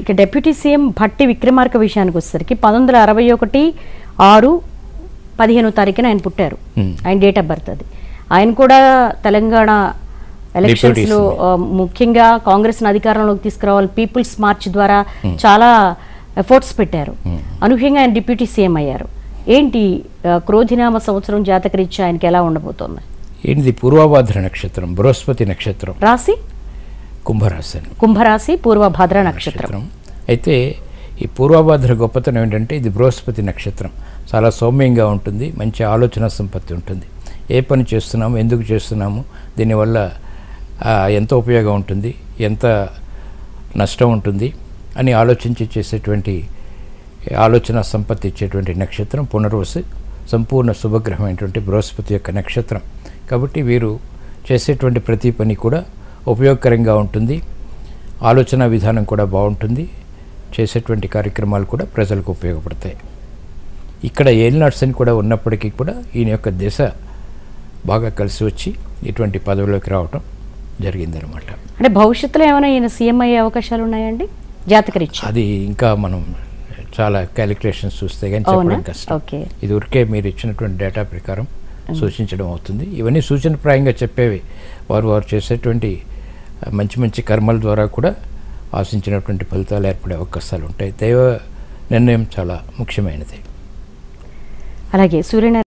ఇక deputy CM Bhatti Vikramarka విషయానికి వచ్చేసరికి 1961 ఆయన పుట్టారు. ఆయన డేట్ ఆఫ్ బర్త్ అది. ఆయన కూడా తెలంగాణ ఎలక్షన్స్ లో ముఖ్యంగా కాంగ్రెస్ అధికారంలోకి తీసుకురావాలి పీపుల్స్ మార్చ్ ద్వారా చాలా ఎఫర్ట్స్ పెట్టారు. అనూహ్యంగా ఆయన డిప్యూటీ సీఎం అయ్యారు. ఏంటి క్రోధినామ సంవత్సరం జాతకరీత్యా ఆయనకి ఎలా ఉండబోతోంది? ఏంటిది పూర్వభాద్ర నక్షత్రం, బృహస్పతి నక్షత్రం, రాశి కుంభరాశి, పూర్వభాద్ర నక్షత్రం. అయితే ఈ పూర్వభాద్ర గొప్పతనం ఏంటంటే ఇది బృహస్పతి నక్షత్రం, చాలా సౌమ్యంగా ఉంటుంది, మంచి ఆలోచన సంపత్తి ఉంటుంది. ఏ పని చేస్తున్నాము, ఎందుకు చేస్తున్నాము, దీనివల్ల ఎంత ఉపయోగం ఉంటుంది, ఎంత నష్టం ఉంటుంది అని ఆలోచించి చేసేటువంటి ఆలోచన సంపత్తి ఇచ్చేటువంటి నక్షత్రం పునర్వసు, సంపూర్ణ శుభగ్రహమైనటువంటి బృహస్పతి యొక్క నక్షత్రం. కాబట్టి వీరు చేసేటువంటి ప్రతి పని కూడా ఉపయోగకరంగా ఉంటుంది, ఆలోచన విధానం కూడా బాగుంటుంది, చేసేటువంటి కార్యక్రమాలు కూడా ప్రజలకు ఉపయోగపడతాయి. ఇక్కడ ఏలినాడ్స్ అని కూడా ఉన్నప్పటికీ కూడా ఈయన యొక్క దిశ బాగా కలిసి వచ్చి ఇటువంటి పదవిలోకి రావటం జరిగిందనమాట. అంటే భవిష్యత్తులో ఏమైనా ఈయన సీఎం అయ్యే అవకాశాలు ఉన్నాయండి జాతకరీత్యా? అది ఇంకా మనం చాలా క్యాలిక్యులేషన్స్ చూస్తే కానీ చెప్పడం కష్టం. ఇది ఊరికే మీరు ఇచ్చినటువంటి డేటా ప్రకారం సూచించడం అవుతుంది. ఇవన్నీ సూచనప్రాయంగా చెప్పేవి. వారు చేసేటువంటి మంచి మంచి కర్మల ద్వారా కూడా ఆశించినటువంటి ఫలితాలు ఏర్పడే అవకాశాలు ఉంటాయి. దైవ నిర్ణయం చాలా ముఖ్యమైనది. అలాగే సూర్యనారాయణ